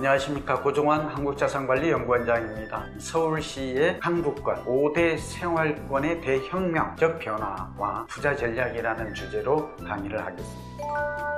안녕하십니까. 고종환 한국자산관리연구원장입니다. 서울시의 강북권 5대 생활권의 대혁명적 변화와 투자 전략이라는 주제로 강의를 하겠습니다.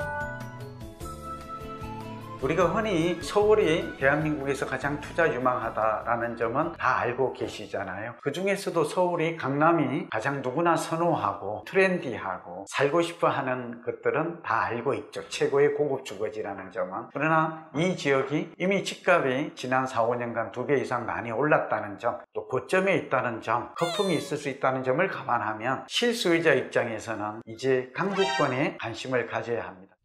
우리가 흔히 서울이 대한민국에서 가장 투자 유망하다라는 점은 다 알고 계시잖아요. 그 중에서도 서울이 강남이 가장 누구나 선호하고 트렌디하고 살고 싶어 하는 것들은 다 알고 있죠. 최고의 고급 주거지라는 점은. 그러나 이 지역이 이미 집값이 지난 4, 5년간 2배 이상 많이 올랐다는 점, 또 고점에 있다는 점, 거품이 있을 수 있다는 점을 감안하면 실수요자 입장에서는 이제 강북권에 관심을 가져야 합니다.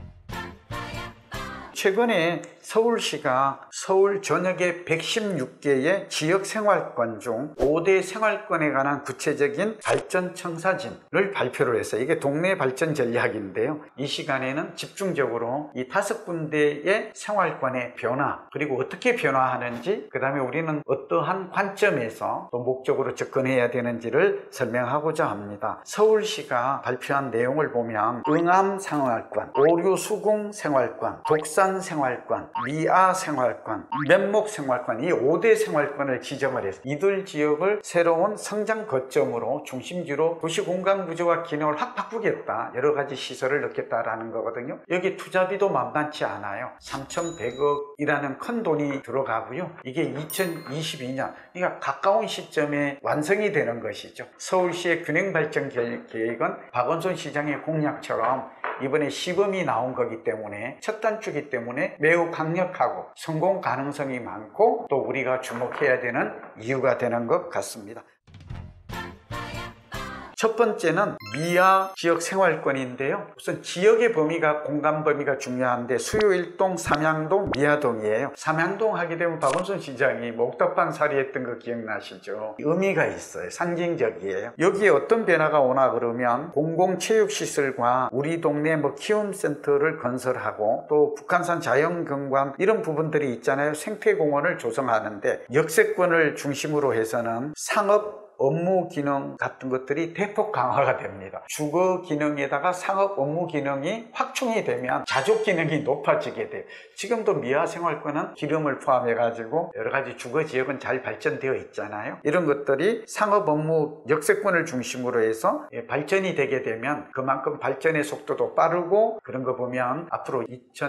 최근에 서울시가 서울 전역의 116개의 지역생활권 중 5대 생활권에 관한 구체적인 발전 청사진을 발표를 했어요. 이게 동네 발전 전략인데요. 이 시간에는 집중적으로 이 5군데의 생활권의 변화, 그리고 어떻게 변화하는지, 그 다음에 우리는 어떠한 관점에서 또 목적으로 접근해야 되는지를 설명하고자 합니다. 서울시가 발표한 내용을 보면 응암생활권, 오류수궁생활권, 독산생활권, 미아생활권, 면목생활권, 이 5대 생활권을 지정을 해서 이들 지역을 새로운 성장 거점으로 중심지로 도시공간 구조와 기능을 확 바꾸겠다, 여러 가지 시설을 넣겠다라는 거거든요. 여기 투자비도 만만치 않아요. 3,100억이라는 큰 돈이 들어가고요. 이게 2022년, 그러니까 가까운 시점에 완성이 되는 것이죠. 서울시의 균형발전 계획은 박원순 시장의 공약처럼 이번에 시범이 나온 거기 때문에, 첫 단추기 때문에 매우 강력하고 성공 가능성이 많고 또 우리가 주목해야 되는 이유가 되는 것 같습니다. 첫 번째는 미아 지역 생활권인데요. 우선 지역의 범위가, 공간 범위가 중요한데 수요 1동, 삼양동, 미아동이에요. 삼양동 하게 되면 박원순 시장이 옥탑방 살이했던 거 기억나시죠? 의미가 있어요. 상징적이에요. 여기에 어떤 변화가 오나 그러면 공공체육시설과 우리 동네 키움센터를 건설하고 또 북한산 자연경관 이런 부분들이 있잖아요. 생태공원을 조성하는데 역세권을 중심으로 해서는 상업 업무 기능 같은 것들이 대폭 강화가 됩니다. 주거 기능에다가 상업 업무 기능이 확충이 되면 자족 기능이 높아지게 돼요. 지금도 미아 생활권은 기름을 포함해 가지고 여러 가지 주거 지역은 잘 발전되어 있잖아요. 이런 것들이 상업 업무 역세권을 중심으로 해서 발전이 되게 되면 그만큼 발전의 속도도 빠르고, 그런 거 보면 앞으로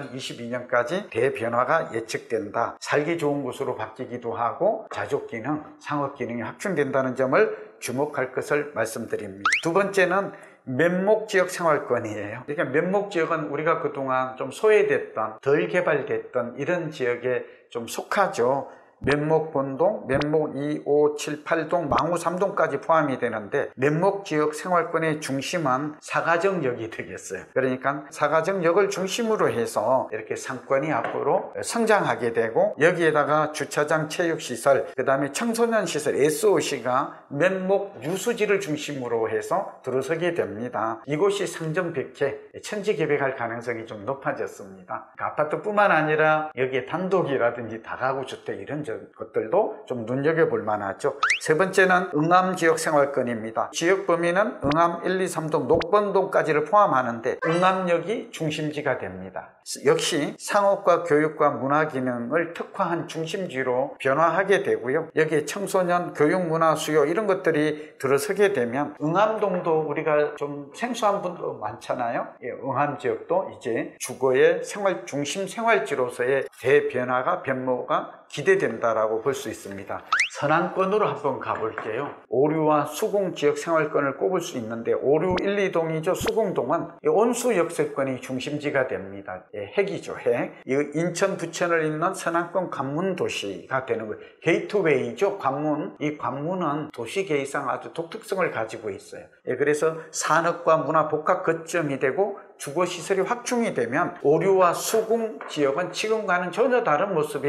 2022년까지 대변화가 예측된다. 살기 좋은 곳으로 바뀌기도 하고 자족 기능, 상업 기능이 확충된다는 점을 주목할 것을 말씀드립니다. 두 번째는 면목지역 생활권이에요. 그러니까 면목지역은 우리가 그동안 좀 소외됐던, 덜 개발됐던 이런 지역에 좀 속하죠. 면목 본동, 면목 2, 5, 7, 8동, 망우 3동까지 포함이 되는데, 면목지역 생활권의 중심은 사가정역이 되겠어요. 그러니까 사가정역을 중심으로 해서 이렇게 상권이 앞으로 성장하게 되고, 여기에다가 주차장, 체육시설, 그 다음에 청소년시설, SOC가 면목 유수지를 중심으로 해서 들어서게 됩니다. 이곳이 상점백회, 천지개벽할 가능성이 좀 높아졌습니다. 아파트뿐만 아니라 여기에 단독이라든지 다가구 주택 이런 것들도 좀 눈여겨볼 만하죠. 세 번째는 응암지역 생활권입니다. 지역 범위는 응암 1, 2, 3동, 녹번동까지를 포함하는데 응암역이 중심지가 됩니다. 역시 상업과 교육과 문화 기능을 특화한 중심지로 변화하게 되고요. 여기에 청소년, 교육, 문화, 수요 이런 것들이 들어서게 되면 응암동도 우리가 좀 생소한 분도 많잖아요. 응암지역도 이제 주거의 중심 생활지로서의 대변화가, 변모가 기대된다라고 볼 수 있습니다. 서남권으로 한번 가볼게요. 오류와 수궁 지역 생활권을 꼽을 수 있는데, 오류 1, 2동이죠. 수궁동은 온수 역세권이 중심지가 됩니다. 핵이죠, 핵. 인천, 부천을 잇는 서남권 관문 도시가 되는 거예요. 게이트웨이죠, 관문. 이 관문은 도시 계획상 아주 독특성을 가지고 있어요. 그래서 산업과 문화 복합 거점이 되고 주거시설이 확충이 되면 오류와 수궁 지역은 지금과는 전혀 다른 모습이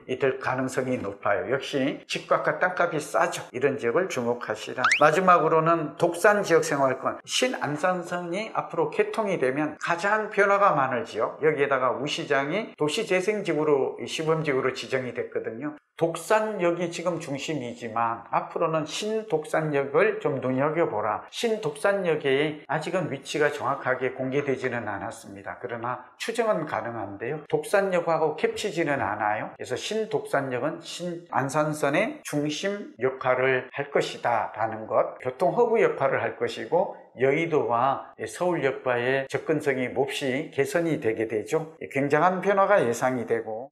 될 가능성이 높아요. 역시 집값과 땅값이 싸죠. 이런 지역을 주목하시라. 마지막으로는 독산 지역생활권, 신안산선이 앞으로 개통이 되면 가장 변화가 많을 지역, 여기에다가 우시장이 도시재생지구로 시범지구로 지정이 됐거든요. 독산역이 지금 중심이지만 앞으로는 신독산역을 좀 눈여겨보라. 신독산역에 아직은 위치가 정확하게 공개되지는 않았습니다. 그러나 추정은 가능한데요. 독산역하고 겹치지는 않아요. 그래서 신독산역은 신안산선의 중심 역할을 할 것이다 라는 것, 교통허브 역할을 할 것이고 여의도와 서울역과의 접근성이 몹시 개선이 되게 되죠. 굉장한 변화가 예상이 되고,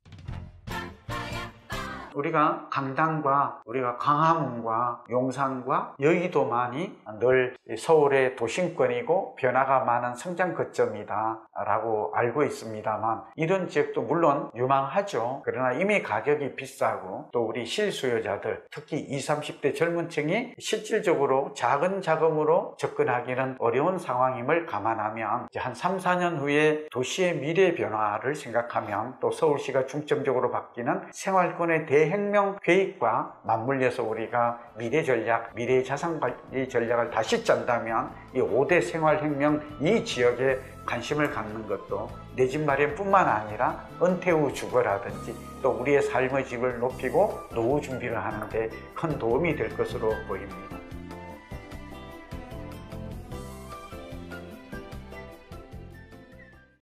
우리가 강당과 우리가 광화문과 용산과 여의도만이 늘 서울의 도심권이고 변화가 많은 성장 거점이다 라고 알고 있습니다만, 이런 지역도 물론 유망하죠. 그러나 이미 가격이 비싸고 또 우리 실수요자들, 특히 20, 30대 젊은 층이 실질적으로 작은 자금으로 접근하기는 어려운 상황임을 감안하면 이제 한 3, 4년 후에 도시의 미래 변화를 생각하면 또 서울시가 중점적으로 바뀌는 생활권의 대혁명 계획과 맞물려서 우리가 미래 전략, 미래 자산관리 전략을 다시 짠다면 이 5대 생활혁명 이 지역에 관심을 갖는 것도 내 집 마련뿐만 아니라 은퇴 후 주거라든지 또 우리의 삶의 질을 높이고 노후 준비를 하는 데 큰 도움이 될 것으로 보입니다.